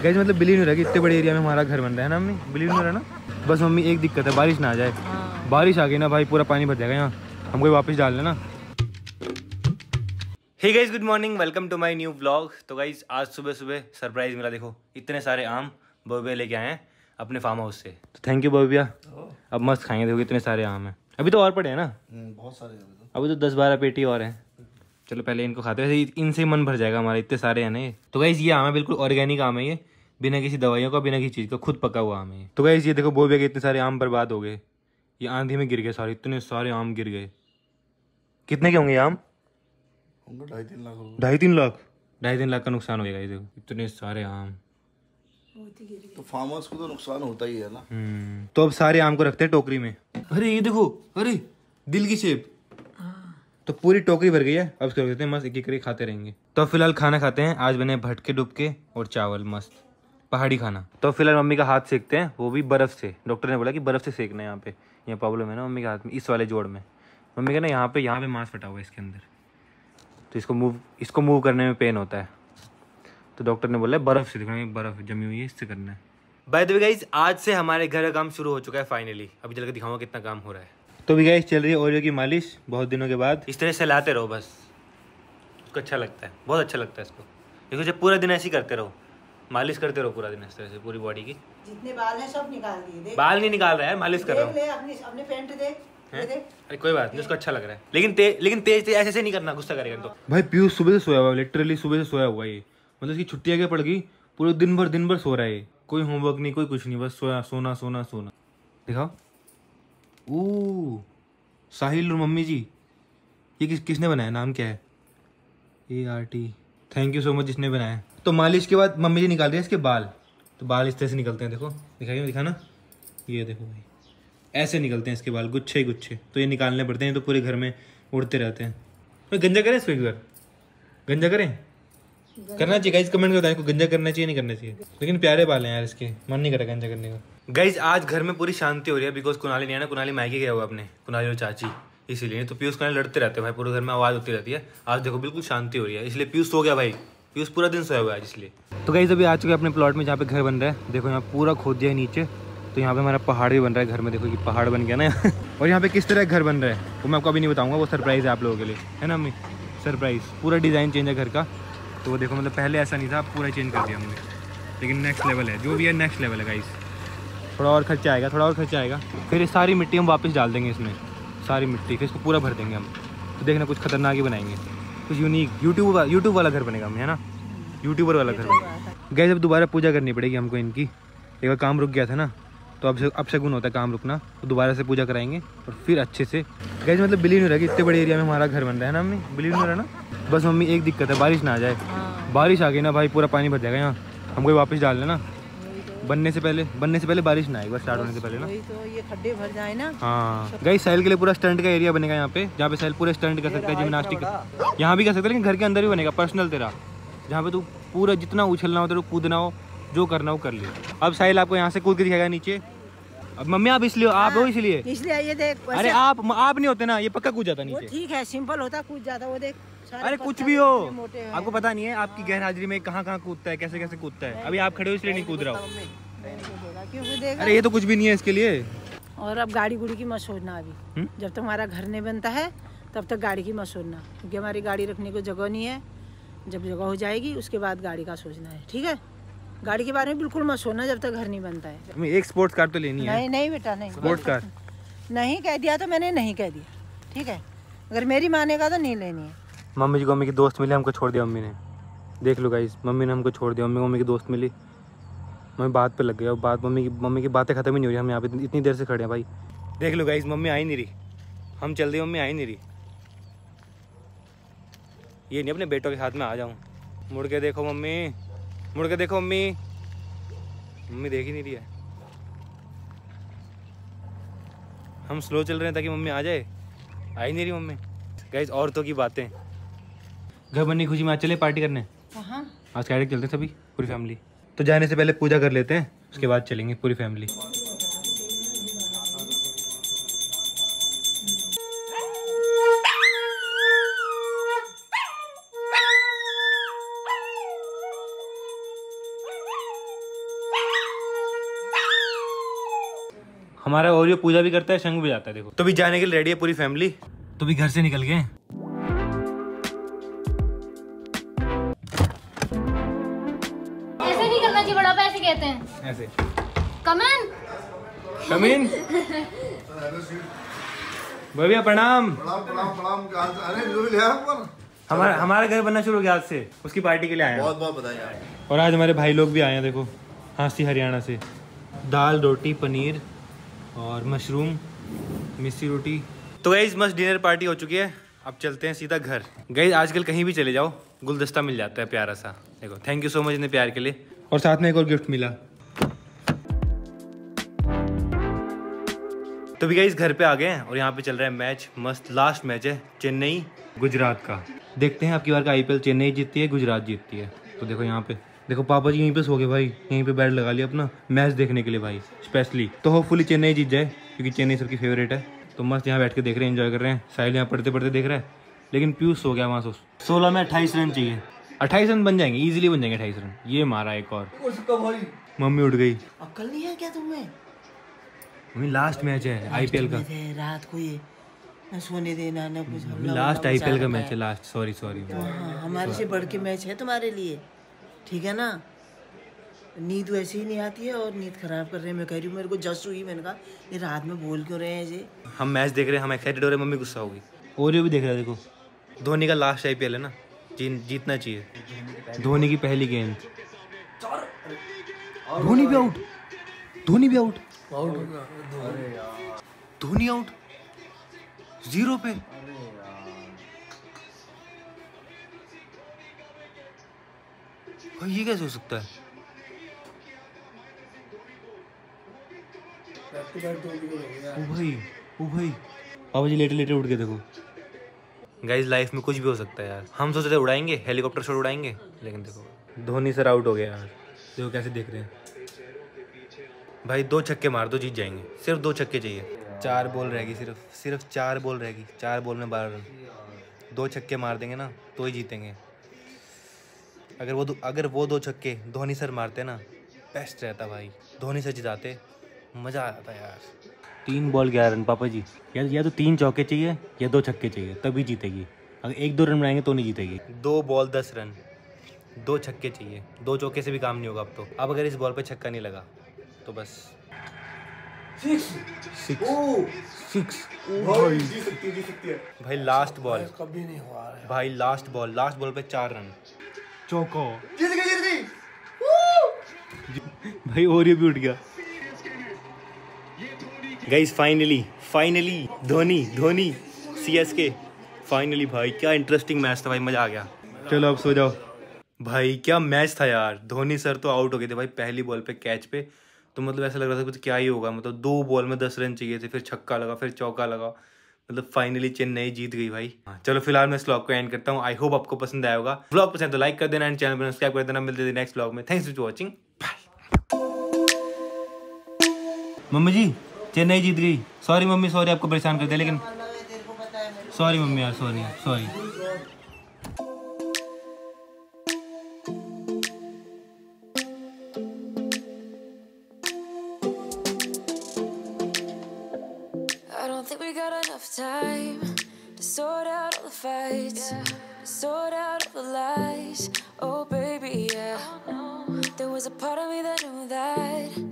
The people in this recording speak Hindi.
गाइस मतलब बिलीव नहीं रहा कि इतने बड़े एरिया में हमारा घर बन रहा है ना मम्मी, बिलीव नहीं रहा ना। बस मम्मी एक दिक्कत है, बारिश ना आ जाए। बारिश आ गई ना भाई पूरा पानी भर जाएगा यहाँ, हमको वापस डाल लेना। Hey guys good morning, welcome to my new vlog. तो गाइस आज सुबह सुबह सरप्राइज मिला, देखो इतने सारे आम बॉबी लेके आए हैं अपने फार्म हाउस से। तो थैंक यू बॉबी, अब मस्त खाएंगे, देखो इतने सारे आम हैं। अभी तो और पड़े हैं ना, बहुत सारे अभी तो 10-12 पेटी और हैं। चलो पहले इनको खाते हैं, वैसे इनसे ही मन भर जाएगा हमारा, इतने सारे हैं ना ये। तो गाइस ये आम है, बिल्कुल ऑर्गेनिक आम है ये, बिना किसी दवाइयों का, बिना किसी चीज़ का, खुद पका हुआ आम है ये। तो गाइस ये देखो बॉबी के इतने सारे आम बर्बाद हो गए, ये आंधी में गिर गए सारे, इतने सारे आम गिर गए। कितने के होंगे ये आम? 2.5-3 लाख रुपए। 2.5-3 लाख का नुकसान हो गया ये, देखो इतने सारे आम। तो फार्मर्स को तो नुकसान होता ही है ना। तो अब सारे आम को रखते हैं टोकरी में। अरे ये देखो, अरे दिल की शेप, तो पूरी टोकरी भर गई है। अब इसको रख देते हैं, मस्त एक एक करके खाते रहेंगे। तो अब फिलहाल खाना खाते हैं, आज बने भटके डुबके और चावल, मस्त पहाड़ी खाना। तो फिलहाल मम्मी का हाथ सेकते हैं, वो भी बर्फ से। डॉक्टर ने बोला कि बर्फ से सेकना है, यहाँ पे यहाँ प्रॉब्लम है ना मम्मी के हाथ में, इस वाले जोड़ में। मम्मी का ना यहाँ पे मांस फटा हुआ है इसके अंदर, तो इसको मूव करने में पेन होता है। तो डॉक्टर ने बोला बर्फ से दिखाना, बर्फ जमी हुई है इससे करना है। बाय द वे गाइस, आज से हमारे घर का काम शुरू हो चुका है फाइनली। अभी चल के दिखाऊंगा कितना काम हो रहा है। तो भी गाइस चल रही है ओरियो की मालिश बहुत दिनों के बाद। इस तरह से लाते रहो बस, उसको अच्छा लगता है, बहुत अच्छा लगता है इसको। देखो जब पूरा दिन ऐसे ही करते रहो, मालिश करते रहो पूरा दिन इस तरह से, पूरी बॉडी की। जितने बाल हैं सब निकाल दिए। बाल नहीं निकाल रहा है, मालिश कर रहा हूँ। अपने पेंट दे। अरे कोई बात नहीं, उसको अच्छा लग रहा है, लेकिन तेज ऐसे नहीं करना, गुस्सा करेगा तो। भाई पीयूष सुबह से सोया हुआ है, लिटरली सुबह से सोया हुआ है ये, मतलब इसकी छुट्टियां क्या पड़ गई, पूरे दिन भर सो रहा है ये। कोई होमवर्क नहीं, कोई कुछ नहीं, बस सोना सोना सोना। दिखाओ, ओ साहिल और मम्मी जी, ये किसने बनाया, नाम क्या है? ART। Thank you so much जिसने बनाया। तो मालिश के बाद मम्मी जी निकाल रही है इसके बाल, तो बाल इस तरह से निकलते हैं, देखो दिखाइए, दिखाना, ये देखो भाई ऐसे निकलते हैं इसके बाल, गुच्छे ही गुच्छे। तो ये निकालने पड़ते हैं, तो पूरे घर में उड़ते रहते हैं। तो गंजा करें इसको, एक बार गंजा करें, करना चाहिए गाइस, कमेंट करता है को गंजा करना चाहिए नहीं करना चाहिए। लेकिन प्यारे बाल हैं यार इसके, मन नहीं करा गंजा करने का। गाइस आज घर में पूरी शांति हो रही है, बिकॉज कुनाली नहीं है ना, कुनाली मायके गया हुआ अपने, कुनाली और चाची, इसीलिए। तो पीयूष कुनाली लड़ते रहते हैं भाई, पूरे घर में आवाज़ होती रहती है। आज देखो बिल्कुल शांति हो रही है, इसलिए पीयूष सो गया भाई, पीयूष पूरा दिन सोया हुआ है इसलिए। तो गाइस अभी आ चुके हैं अपने प्लॉट में जहाँ पे घर बन रहा है। देखो यहाँ पूरा खोद दिया है नीचे, तो यहाँ पे हमारा पहाड़ भी बन रहा है घर में, देखो ये पहाड़ बन गया ना और यहाँ पे किस तरह घर बन रहा है वो मैं आपको अभी नहीं बताऊँगा, वो सरप्राइज़ है आप लोगों के लिए, है ना मम्मी? सरप्राइज़, पूरा डिज़ाइन चेंज है घर का। तो वो देखो मतलब पहले ऐसा नहीं था, पूरा चेंज कर दिया हमने, लेकिन नेक्स्ट लेवल है, जो भी है नेक्स्ट लेवल है गाइस। थोड़ा और खर्चा आएगा, फिर ये सारी मिट्टी हम वापस डाल देंगे इसमें, सारी मिट्टी, फिर इसको पूरा भर देंगे हम। तो देखना कुछ खतरनाक ही बनाएंगे, कुछ यूनिक, यूट्यूब वाला घर बनेगा हमें, है ना, यूट्यूबर वाला घर बनेगा। गाइस अब दोबारा पूजा करनी पड़ेगी हमको इनकी, एक बार काम रुक गया था ना, तो अब शगुन होता है काम रुकना, तो दोबारा से पूजा कराएंगे और फिर अच्छे से। गाइस मतलब बिलीव नहीं रहा कि इतने बड़े एरिया में हमारा घर बन रहा है ना मम्मी, बिलीव नहीं रहा ना। बस मम्मी एक दिक्कत है, बारिश ना आ जाए। बारिश आ गई ना भाई पूरा पानी भर जाएगा यहाँ, हमको वापस डाल लेना। बनने से पहले बारिश ना आए, बस स्टार्ट होने से पहले ना, तो ये खड्डे भर जाए ना। हाँ गाइस साहिल के लिए पूरा स्टंट का एरिया बनेगा यहाँ पे, जहाँ पे साहिल पूरे स्टंट कर सकता है, जिम्नास्टिक यहाँ भी कर सकते हैं, लेकिन घर के अंदर भी बनेगा पर्सनल तेरा, जहाँ पे तू पूरा जितना उछलना हो तेरे को, कूदना हो, जो करना हो कर लियो। अब साहिल आपको यहाँ से कूद के दिखाएगा नीचे। अब मम्मी आप इसलिए आप हो, इसलिए ये देख, अरे आप नहीं होते ना, ये पक्का कूद जाता नीचे। ठीक है, सिंपल होता, कूद जाता, वो देख। अरे कुछ भी हो, आपको पता नहीं है आपकी गैर हाजिरी में कहाँ कूदता है, कैसे कूदता है। अभी आप खड़े हो इसलिए नहीं कूद रहा हूँ। अरे ये तो कुछ भी नहीं है इसके लिए। और अब गाड़ी गुड़ी की मत सोचना अभी, जब तक हमारा घर नहीं बनता है तब तक गाड़ी की मत सोचना, क्योंकि हमारी गाड़ी रखने को जगह नहीं है। जब जगह हो जाएगी उसके बाद गाड़ी का सोचना है, ठीक है? गाड़ी के बारे में बिल्कुल मत सोचना जब तक घर नहीं बनता है। एक स्पोर्ट्स कार तो लेनी है। नहीं बेटा, नहीं स्पोर्ट्स कार नहीं कह दिया तो मैंने नहीं कह दिया, ठीक है? अगर मेरी मानेगा तो नहीं लेनी है। मम्मी जी को मम्मी की दोस्त मिली, हमको छोड़ दिया मम्मी ने, देख लो गाइस, मम्मी ने हमको छोड़ दिया। मम्मी की दोस्त मिली, मम्मी बात पे लग गया, बात मम्मी की बातें खत्म ही नहीं हो रही। हम यहाँ पे इतनी देर से खड़े हैं भाई, देख लो गाइस, मम्मी आई नहीं रही, हम चल रहे, मम्मी आई नहीं रही। ये नहीं अपने बेटों के हाथ में आ जाऊँ। मुड़ के देखो मम्मी, मुड़ के देखो मम्मी, मम्मी देख ही नहीं रही है। हम स्लो चल रहे हैं ताकि मम्मी आ जाए, आई नहीं रही मम्मी। गाइस औरतों की बातें। घर बनने की खुशी में आज चले पार्टी करने। आज कैरेक्ट चलते हैं सभी, पूरी फैमिली। तो जाने से पहले पूजा कर लेते हैं, उसके बाद चलेंगे पूरी फैमिली। हमारा ओरियो पूजा भी करता है, शंख भी जाता है देखो। तो भी जाने के लिए रेडी है पूरी फैमिली, तो भी घर से निकल गए। ऐसे नहीं करना चाहिए, बड़ा पैसे कहते हैं ऐसे। कमन कमीन भैया प्रणाम। हमारा घर बनना शुरू हो गया आज से, उसकी पार्टी के लिए आए हैं। बहुत बहुत बधाई। और आज हमारे भाई लोग भी आए हैं देखो, हांसी हरियाणा से। दाल रोटी पनीर और मशरूम मिस्सी रोटी। तो गाइस मस्त डिनर पार्टी हो चुकी है, अब चलते हैं सीधा घर। गाइस आजकल कहीं भी चले जाओ गुलदस्ता मिल जाता है प्यारा सा, देखो। थैंक यू सो मच इतने प्यार के लिए। और साथ में एक और गिफ्ट मिला। तो भी गाइस घर पे आ गए हैं और यहाँ पे चल रहा है मैच, मस्त लास्ट मैच है चेन्नई गुजरात का। देखते हैं आपकी बार का आईपीएल चेन्नई जीतती है गुजरात जीतती है। तो देखो यहाँ पे देखो पापा जी यहीं पे सो गए भाई, यहीं पे बेड लगा लिया अपना मैच देखने के लिए भाई स्पेशली। तो होपफुली चेन्नई जीत जाए क्योंकि चेन्नई सबकी फेवरेट है। तो मस्त यहाँ बैठ के देख रहे हैं, एंजॉय कर रहे हैं। साहिल यहाँ पढ़ते पढ़ते देख रहा है, लेकिन पीयूष सो गया वहाँ। 16 में 28 रन चाहिए, 28 रन बन जाएंगे, इजीली बन जाएंगे 28 रन। ये मारा एक और, मम्मी उठ गई। अक्ल नहीं है क्या तुम्हें? मम्मी लास्ट मैच है आईपीएल का, रात को ये न सोने देना न कुछ। लास्ट आईपीएल का मैच है, लास्ट। सॉरी हमारे से बढ़ के मैच है तुम्हारे लिए, ठीक है ना? नींद वैसे ही नहीं आती है और नींद खराब कर रहे हैं। मैं कह रही हूँ मेरे को जस्ट हुई, मैंने कहा ये रात में बोल क्यों रहे हैं जी? हम मैच देख रहे हैं, हम एक्साइटेड हो रहे हैं, मम्मी गुस्सा होगी। ओरियो भी देख रहा है देखो। धोनी का लास्ट आईपीएल है ना, जीतना चाहिए। धोनी की पहली गेंद, धोनी भी आउट, धोनी भी आउट, धोनी आउट 0 पे। भाई ये कैसे हो सकता है? ओ भाई पापा जी लेटे लेटे उठ के देखो। गाइस लाइफ में कुछ भी हो सकता है यार। हम सोच रहे थे उड़ाएंगे, हेलीकॉप्टर शॉट उड़ाएंगे, लेकिन देखो धोनी सर आउट हो गया यार। देखो कैसे देख रहे हैं भाई। 2 छक्के मार दो जीत जाएंगे, सिर्फ 2 छक्के चाहिए। 4 बॉल रहेगी, सिर्फ 4 बॉल रहेगी, 4 बॉल में 12 रन। 2 छक्के मार देंगे ना तो ही जीतेंगे। अगर वो 2 छक्के धोनी सर मारते ना, बेस्ट रहता भाई। धोनी सर जिताते, मज़ा आ जाता यार। 3 बॉल 11 रन पापा जी। या तो 3 चौके चाहिए या 2 छक्के चाहिए, तभी जीतेगी। अगर 1-2 रन बनाएंगे तो नहीं जीतेगी। 2 बॉल 10 रन, 2 छक्के चाहिए। 2 चौके से भी काम नहीं होगा अब तो। अब अगर इस बॉल पे छक्का नहीं लगा तो बस 6 भाई। लास्ट बॉल कभी नहीं हुआ भाई, लास्ट बॉल पे 4 रन चौको। जीत गई भाई। ओरियो भी उठ गया। Guys finally Dhoni CSK finally. भाई क्या इंटरेस्टिंग मैच था भाई, मजा आ गया। चलो अब सो जाओ भाई। क्या मैच था यार। धोनी सर तो आउट हो गए थे भाई पहली बॉल पे कैच पे। तो मतलब ऐसा लग रहा था कुछ क्या ही होगा। मतलब 2 बॉल में 10 रन चाहिए थे, फिर छक्का लगा, फिर चौका लगा। मतलब फाइनली चेन्नई जीत गई भाई। चलो फिलहाल मैं इस व्लॉग को एंड करता हूँ। आई होप आपको पसंद आया होगा। व्लॉग पसंद तो लाइक कर देना एंड चैनल पर सब्सक्राइब कर देना। मिलते हैं नेक्स्ट व्लॉग में। Thanks for watching, bye. Mummy ji Chennai जीत गई। सॉरी मम्मी, सॉरी आपको परेशान कर दिया, लेकिन सॉरी मम्मी यार, sorry. I don't think we got enough time to sort out all the fights, to sort out all the lies. Oh baby, yeah. There was a part of me that knew that